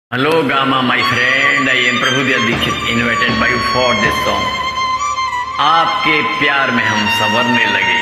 Hello Gamma, my friend. I am Prabhudev Dixit, invited by you for this song. आपके प्यार में हम संवरने लगे।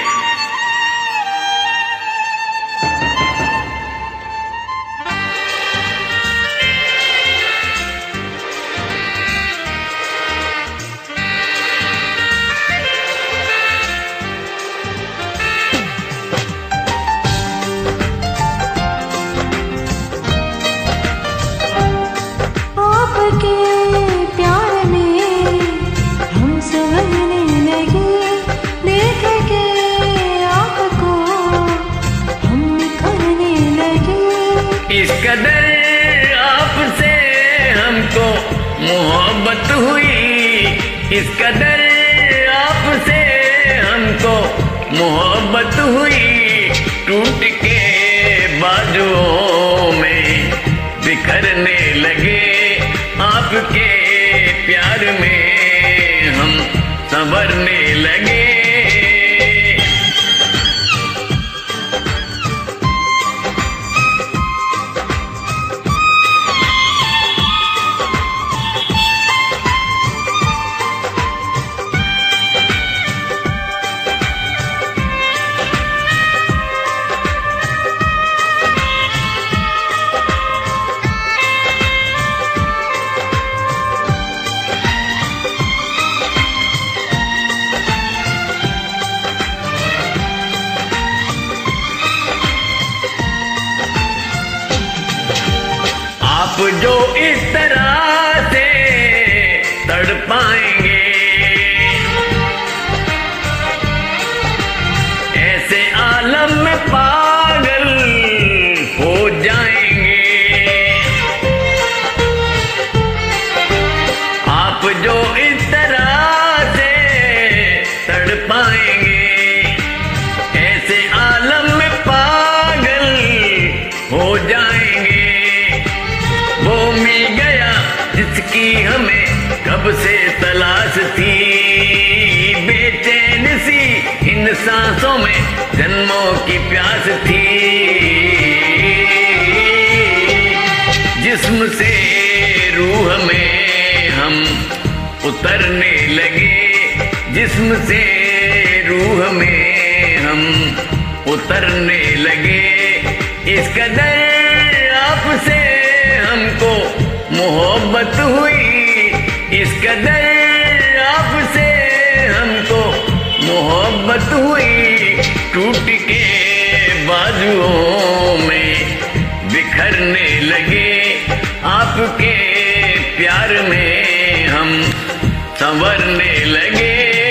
इस कदर आपसे हमको मोहब्बत हुई, इस कदर आपसे हमको मोहब्बत हुई, टूट के बाजुओं में बिखरने लगे। आपके प्यार में हम संवरने लगे। आप जो इस तरह से तड़पाएंगे, ऐसे आलम में पागल हो जाएंगे। आप जो इस तरह से तड़पाएंगे, ऐसे आलम में पागल हो जाएंगे। वो मिल गया जिसकी हमें कब से तलाश थी, बेचैन सी इन सांसों में जन्मों की प्यास थी। जिस्म से रूह में हम उतरने लगे, जिस्म से रूह में हम उतरने लगे। इस कदर आपसे हमको मोहब्बत हुई, इस कदर आपसे हमको मोहब्बत हुई, टूट के बाजुओं में बिखरने लगे। आपके प्यार में हम संवरने लगे।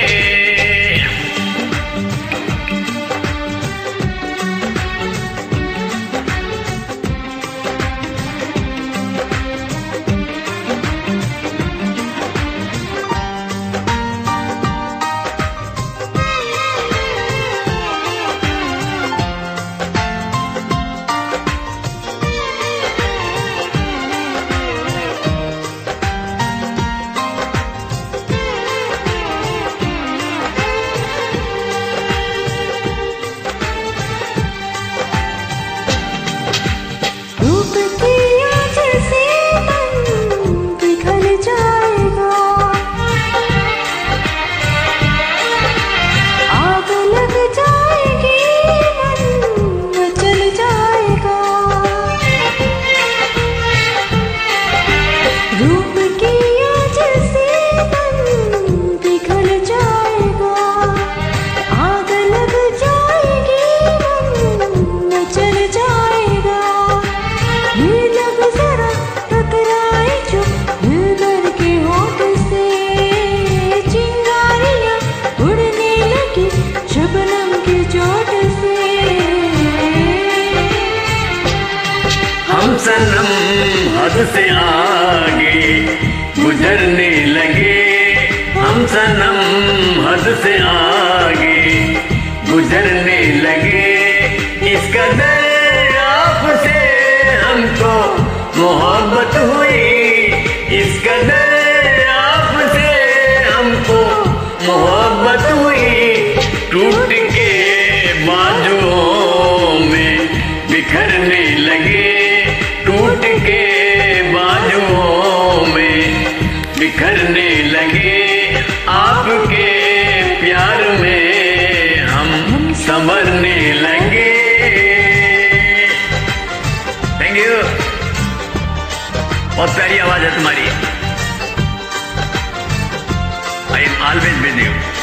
हम सनम हद से आगे गुजरने लगे, हम सनम हद से आगे गुजरने लगे। इस कदर आपसे हमको मोहब्बत हुई, इस कदर आपसे हमको मोहब्बत हुई, टूट के बाजुओं में बिखरने लगे, टूट के बाजुओं बिखरने लगे आपके प्यार में हम संवरने लगे। थैंक यू, बहुत प्यारी आवाज है तुम्हारी। I am always with you.